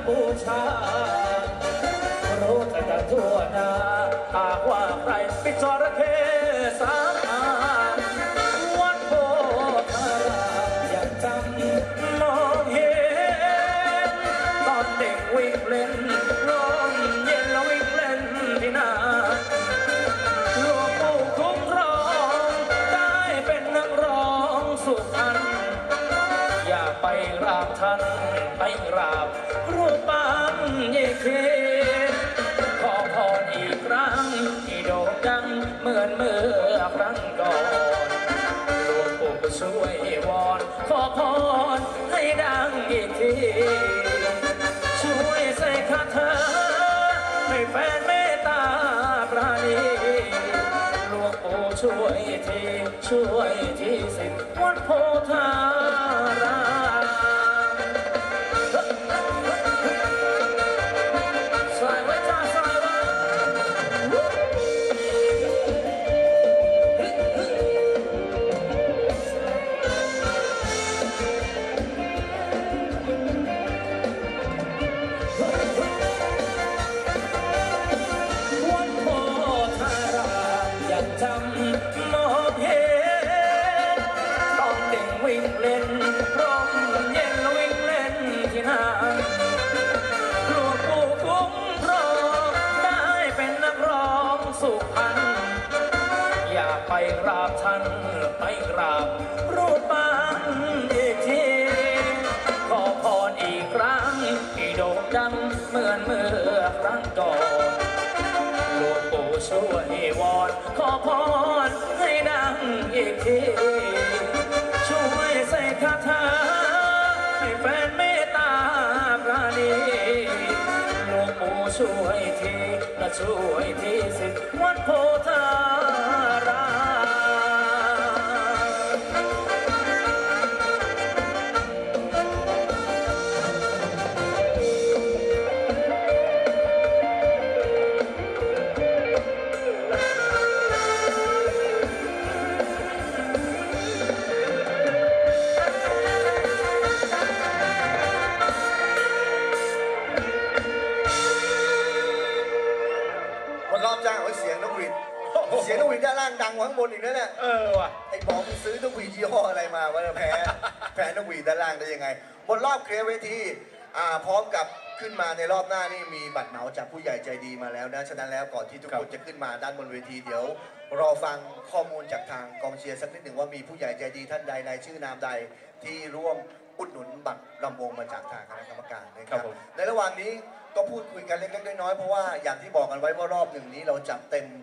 บูชารู้กันทั่วหน้าหากว่าใครปิดจระเข้สามอาวัดโพธารามยังจำมองเห็นตอนเด็กวิ่งเล่นลมเย็นแล้ววิ่งเล่นที่นาหลวงปู่คุ้มครองได้เป็นนักร้องสุพรรณอยากไปกราบท่านไปกราบรูปปั้นเยเคขอพรอีกครั้งที่โด่งดังเหมือนเมื่อครั้งก่อนหลวงปู่ช่วยวอนขอพรให้ดังอีกทีช่วยใส่คาถาให้แฟนเมตตาปราณีหลวงปู่ช่วยทีสิทธิ์วัดโพธารามสายไว้จ้าสายไว้วัดโพธารามยังจำมองเห็นตอนเด็กวิ่งเล่นร่มเย็นแล้ววิ่งเล่นที่นาหลวงปู่คุ้มครองได้เป็นนักร้องสุพรรณอยากไปกราบท่านไปกราบรูปปั้นอีกทีขอพรอีกครั้งที่โด่งดังเหมือนเมื่อครั้งก่อนหลวงปู่ช่วยวอนขอพรให้ดังอีกทีช่วยใส่คาถาให้แฟนเมตตาปราณีหลวงปู่ช่วยทีและช่วยทีสิทธิ์วัดโพธารามรอบจ้างเสียงนกหวีดด้านล่างดังกว่าข้างบนอีกนะเนี่ยว่ะไอ้บอกมึงซื้อนกหวีดยี่ห้ออะไรมาวะแพ้นกหวีดด้านล่างได้ยังไงบนรอบเคลียร์เวทีพร้อมกับขึ้นมาในรอบหน้านี่มีบัตรเหมาจากผู้ใหญ่ใจดีมาแล้วนะฉะนั้นแล้วก่อนที่ทุกคนจะขึ้นมาด้านบนเวทีเดี๋ยวรอฟังข้อมูลจากทางกองเชียร์สักนิดหนึ่งว่ามีผู้ใหญ่ใจดีท่านใดรายชื่อนามใดที่ร่วมอุดหนุนบัตรลำวงมาจากทางคณะกรรมการนะครับในระหว่างนี้ก็พูดคุยกันเล็กๆน้อยๆเพราะว่าอย่างที่บอกกันไว้ว่ารอบหนึ่งนี้เราจัดเต็ม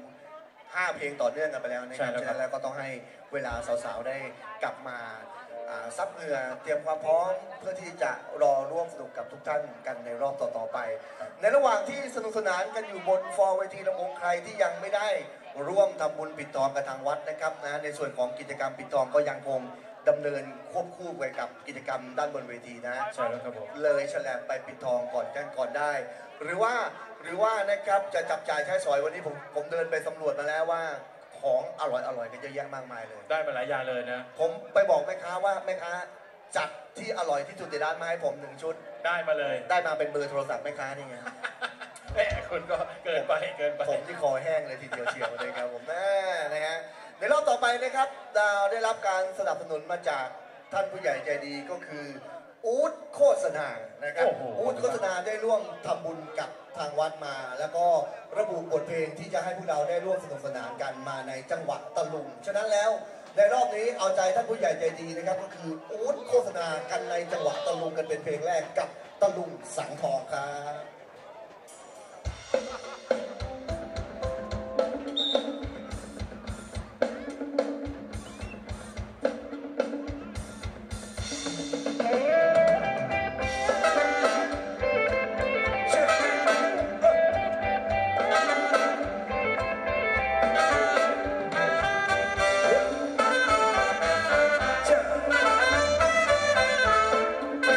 5 เพลงต่อเนื่องกันไปแล้วนะครับฉะนั้นแล้วก็ต้องให้เวลาสาวๆได้กลับมาซับเหงื่อเตรียมความพร้อมเพื่อที่จะรอร่วมสนุกกับทุกท่านกันในรอบต่อๆไปในระหว่างที่สนุกสนานกันอยู่บนฟอร์เวทีลำวงใครที่ยังไม่ได้ร่วมทำบุญปิดทองกับทางวัดนะครับนะในส่วนของกิจกรรมปิดทองก็ยังคงดำเนินควบคู่ไปกับกิจกรรมด้านบนเวทีนะใช่แล้วครับผมเลยแฉลบไปปิดทองก่อนได้ หรือว่านะครับจะจับจ่ายใช้สอยวันนี้ผมเดินไปสำรวจมาแล้วว่าของอร่อยกันเยอะแยะมากมายเลยได้มาหลายอย่างเลยนะผมไปบอกแม่ค้าว่าแม่ค้าจัดที่อร่อยที่สุดในร้านมาให้ผม1 ชุดได้มาเลยได้มาเป็นเบอร์โทรศัพท์แม่ค้านี่ไงแม่คุณก็เกินไปผมที่คอแห้งเลยทีเดียวเชียวเลยครับผมนะฮะในรอบต่อไปนะครับได้รับการสนับสนุนมาจากท่านผู้ใหญ่ใจดีก็คืออู๊ดโฆษณานะครับอู๊ดโฆษณาได้ร่วมทำบุญกับทางวัดมาแล้วก็ระบุบทเพลงที่จะให้พวกเราได้ร่วมสนุกสนานกันมาในจังหวัดตะลุงฉะนั้นแล้วในรอบนี้เอาใจท่านผู้ใหญ่ใจดีนะครับก็คืออู๊ดโฆษณากันในจังหวัดตะลุงกันเป็นเพลงแรกกับตะลุงสังทองครับ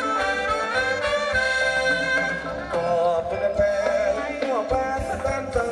แฟน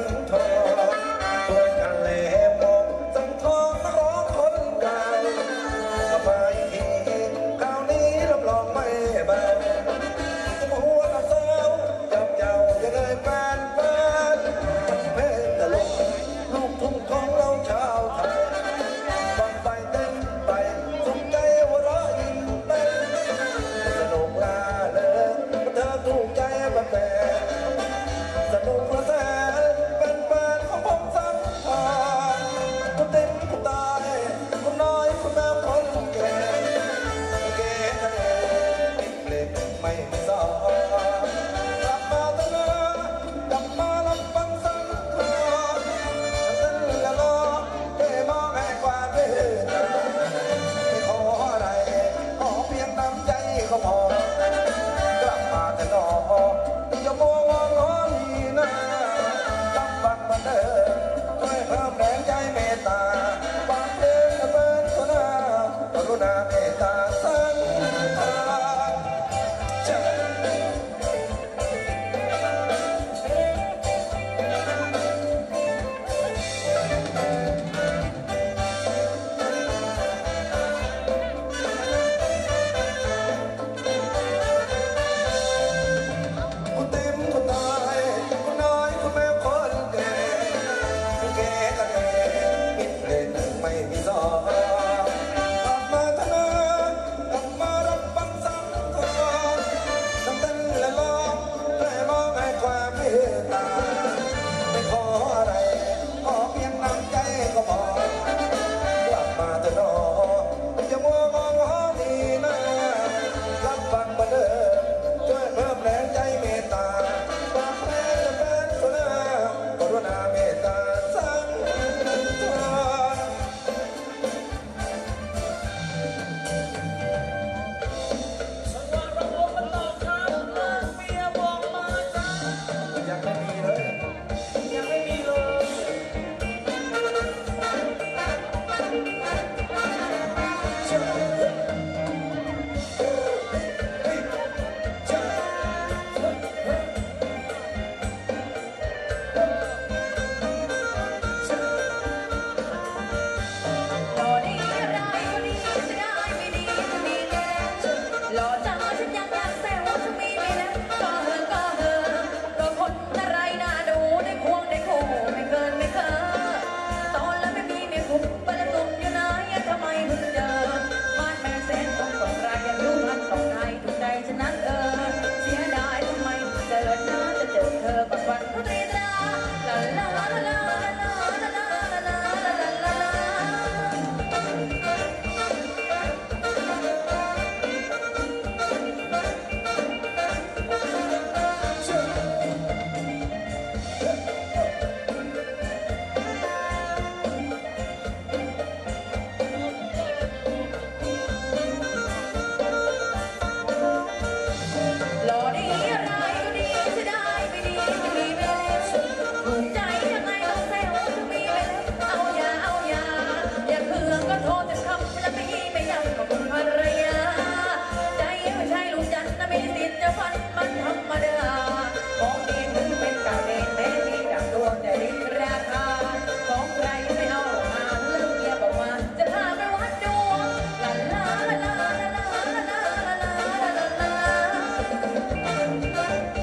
มันแฟนสนุกมาแสนเป็นแฟนของผมสักทางคุณเต็มคุณตายคุณน้อยคุณแม่คนแก่เก๋ทะเลติดเล็กไม่สอนกลับมาตั้งนานกลับมาลำพังสังทองเต้นละล้อเท่มองให้กว่าเดิมไม่ขออะไรขอเพียงน้ำใจก็พอกลับมาแต่นอนอย่ามัววอนล้อนี่นะรับฟังมาเดิมช่วยเพิ่มแรงใจเมตตาฝากเพลงกับเป็นคนหน้ากรุณาเมตตาสังทานคุณเต็มคุณตายคุณน้อยคุณแม่คนแก่คุณแก่กันเองปิดเลนไม่มีสองกลับมาทนานกลับมารับฟังสังทองน้ำเต้นและร้องและมองให้ความเมตตาไม่ขออะไรขอเพียงน้ำใจก็พอกลับมาเถอะน้องอย่ามัวมองหาดีนะรับฟังมาเดิมช่วยเพิ่มแรงใจเมตตาฝากแม่จะเป็นคนหน้ากรุณาเมตตาสังทานสังวาระวงมันต่อครับเมียบอกมาจ้ายังไม่มีเลยยังไม่มีเลยหล่อดีร้ายก็ดีจะได้ไม่ดีจะมีแก่หล่อจังฉันยังอยากแซวจะมีไม่แล้วก็ก็คนอะไรน่าดูได้ควงได้คู่ไม่เกินไม่เกินตอนแล้วไม่มีเมียคุ้มไปแล้วตุ่มอยู่ไหนทำไมเพิ่งเจอบ้านแม่แสนต้องตกรายยังรู้พันต้องได้ถูกใจฉะนั้นเสียดายทำไมเจอหน้าจะเจอเธอก่อนวันพุธรีตราลาลาลาลาลาลาลาลาลาลาลาลา หล่อดีอะไรก็ดีจะได้ไม่ดีจะมีไปแล้วถูกใจยังไงต้องแซวจะมีไปแล้วอย่าเคืองก็โทษแต่คำและไม่ยังกับคุณภรรยาใจไม่ใช่ลูกจันทร์นะมีสิทธิ์จะฟันมันธรรมดาของดีถึงเป็นกาเดนแม้มีดังดวงแต่ดีราคาของใครไม่เอาหรอกมาเลิกเมียบอกมาจะพาไปวัดดวงลาลาลาลาลาลาลาลาลาลา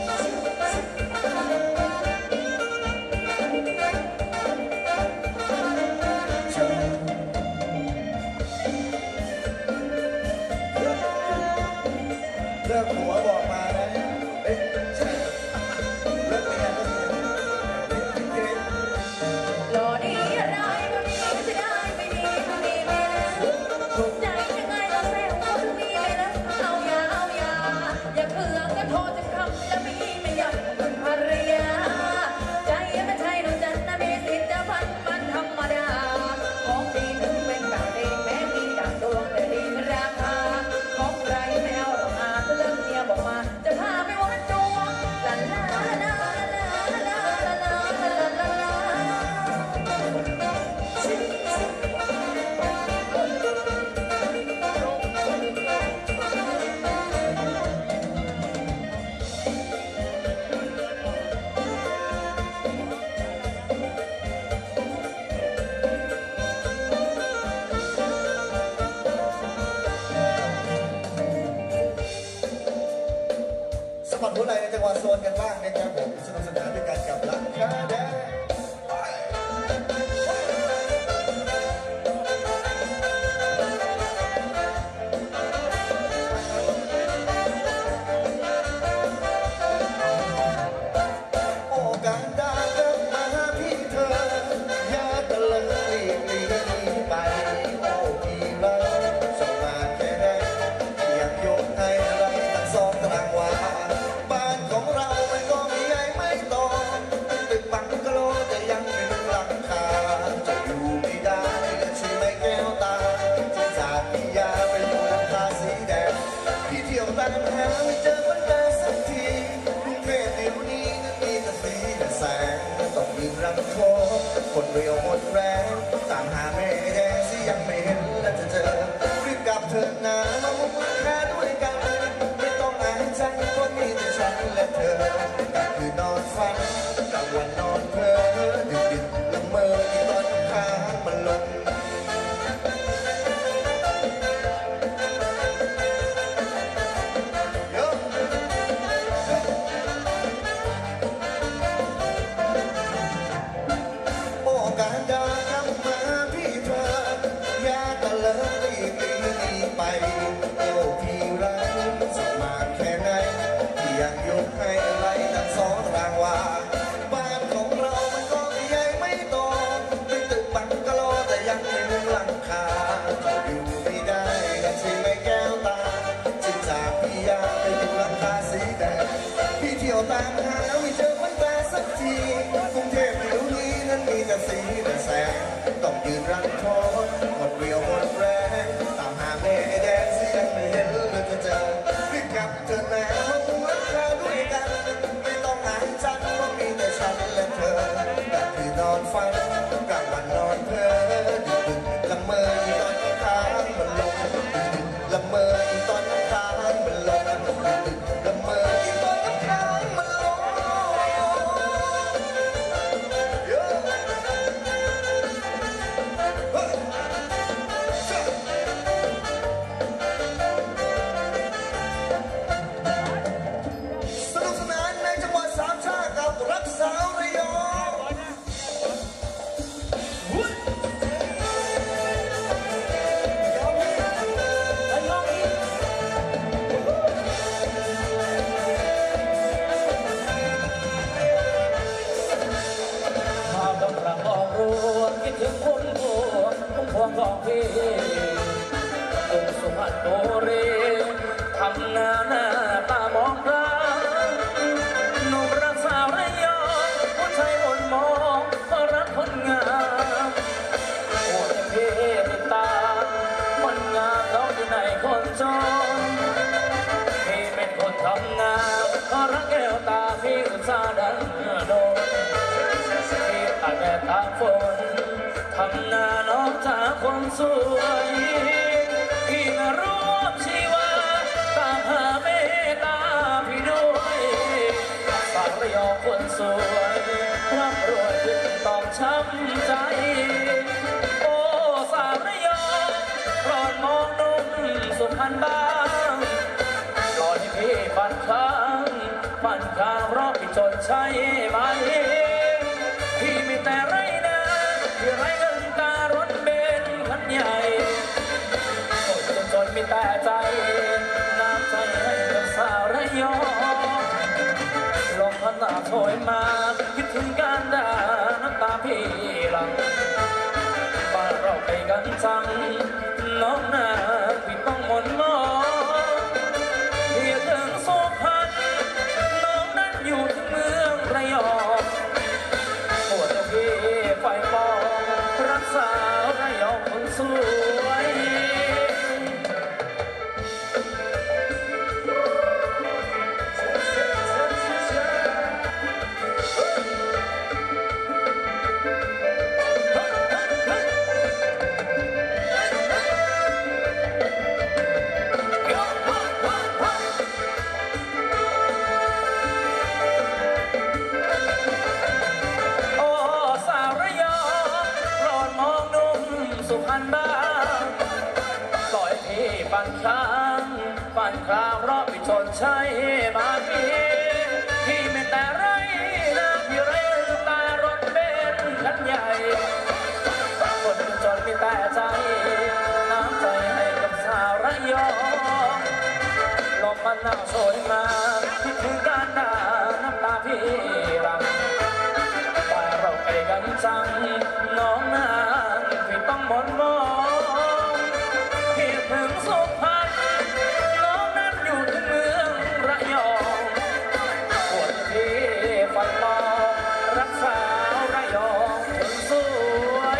เลิกหัวบอกมานะเอ้ยเลิกเมียหล่อดีอะไรก็ดีจะได้ไม่ดีก็มีไปแล้วถูกใจยังไงก็แซวก็มีไปแล้วอย่าเคืองก็โทษจะคำและไม่อยากเป็นภรรยาใจไม่ใช่หนูจันนะมีสิทธิ์จะพันมันธรรมดาของดีถึงเป็นเก่าดีแม้มีดังดวงแต่ดีราคาของใครไม่เอาหรอกมาถ้าเลิกเมียบอกมาจะพาไปวัดดวงลาลาลาลาลาลาลาลาลาสมัครหัวไหล่ในจังหวัดโซนกันบ้างนะครับผมสนุกสนานด้วยกันกับรักคาแดงเรียวหมดแรงตามหาแม่แดงที่ยังไม่เห็นและจะเจอรีบกลับเถิดนะมามุ่งมั่นแค่ด้วยกันไม่ต้องอายใจเพราะมีแต่ฉันและเธอกลางคืนนอนฝันกลางวันนอนเพ้อดึกดึกละเมอที่ตอนค้างมันลงให้อะไรตั้งสองรางว่าบ้านของเรามันก็ใหญ่ไม่โตเป็นตึกบังกะโลแต่ยังไม่มุงหลังคาอยู่ไม่ได้กันใช่ไหมแก้วตาจึงจากพี่ยาไปอยู่หลังคาสีแดงพี่เที่ยวตามหาไม่เจอมันแต่สักทีกรุงเทพเดี๋ยวนี้นั้นมีแต่สีแต่แสงต้องยืนรังทนหมดเรี่ยวหมดแรงตามหาแม่แดงที่ยังไม่เห็นเลยจะเจอรีบกลับเธอแล้วด้วยกันไม่ต้องหายจันว่ามีแต่ฉันและเธอแต่ที่นอนฝันกลางวันนอนเพ้อดึกดึกละเมออีตอนน้ำค้างมันลงดึกดึกละเมออีตอนน้ำค้างมันลงดึกดึกละเมออีตอนน้ำค้างมันลงรักสาวระยองมากำลังออกรวมคิดถึงคนพวงพวงของพี่องค์สุพรรณบุรีทำหน้าตามองตาหนุ่มรักสาวระยองผู้ชายมนมองก็รักคนงามโอ้ยพี่ติดตามคนงามน้องอยู่ในคนจนพี่เป็นคนทำงานก็รักแก้วตาพี่อุตส่าห์ดันโดนพี่ตากแดดตากฝนทำหน้าน้องจากคนสวยพี่มาร่วมชีวาตามหาเมตตาพี่ด้วยสาวระยองคนสวยร่ำรวยขึ้นต้องช้ำใจโอ้สาวระยองโปรดมองนุ่มสุพรรณบ้างก่อนให้พี่ฝันค้างเพราะพี่จนใช่ไหมพี่มีแต่ไรนะที่ไรเงินตารถเบนซ์คันใหญ่โอ้จนมีแต่ใจน้ำใจให้กับสาวระยองลมพัดหน้าโชยมาคิดถึงการด่าน้ำตาพี่หลังบ้านเราไปกันจังน้องนาพี่ต้องหม่นมองเพียงถึงสุพรรณน้องนั้นอยู่ที่เมืองระยองปวดพี่ไฟปองรักษาระยองคนสวยปั่นคราวเพราะพี่ชนใช่ไหมพี่ไม่แต่ไรนะพี่ไรตารถเบนซ์คันใหญ่คนจนมีแต่ใจน้ำใจให้กับสาวระยองลมมันหนาวโชยมาคิดถึงการด่าน้ำตาพี่รำแต่เราไปกันจังน้องนางพี่ต้องหม่นมองพี่ถึงสุพรรณน้องนั้นอยู่ที่เมืองระยองปวดที่ไฟปองรักสาวระยองคนสวย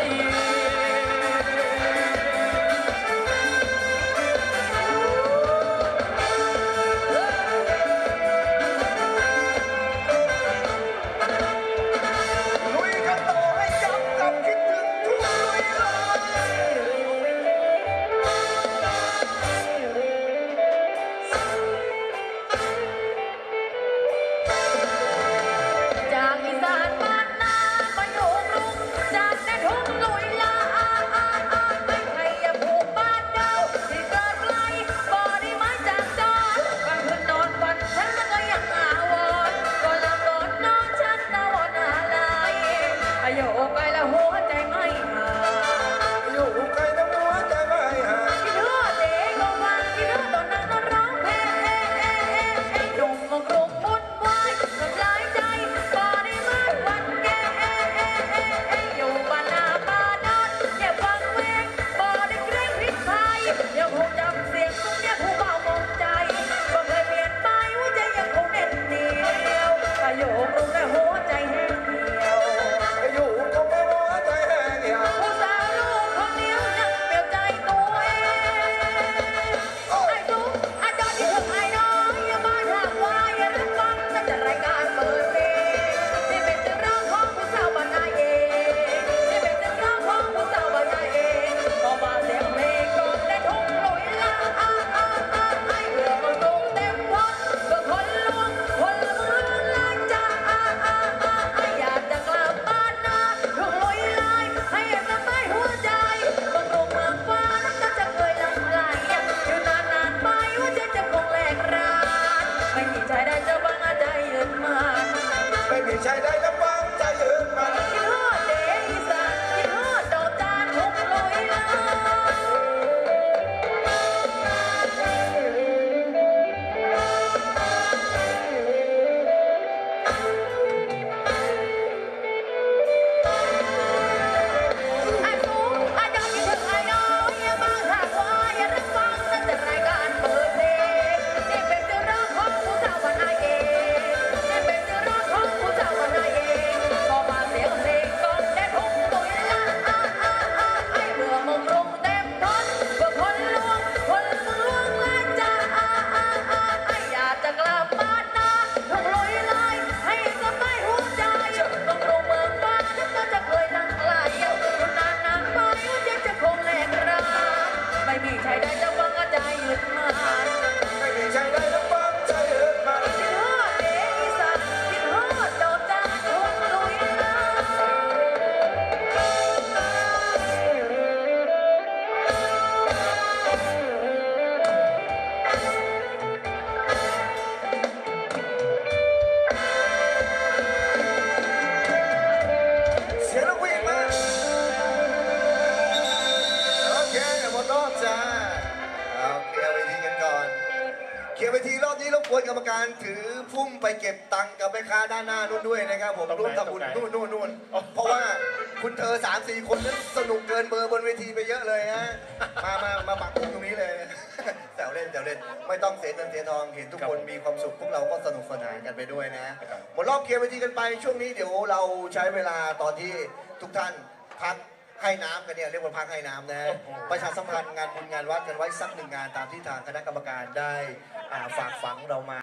ไปเก็บตังค์กับแม่ค้าด้านหน้านู่นด้วยนะครับผมร่วมทำบุญนู่นเพราะว่าคุณเธอ3-4 คนนั้นสนุกเกินเบอร์บนเวทีไปเยอะเลยฮะมาปักตรงนี้เลยแซวเล่นไม่ต้องเสียเงินเสียทองเห็นทุกคนมีความสุขพวกเราก็สนุกสนานกันไปด้วยนะหมดรอบเคลียร์เวทีกันไปช่วงนี้เดี๋ยวเราใช้เวลาตอนที่ทุกท่านพักให้น้ำกันเนี่ยเรียกว่าพักให้น้ำนะประชาสัมพันธ์งานบุญงานวัดกันไว้สัก1 งานตามที่ทางคณะกรรมการได้ฝากฝังเรามา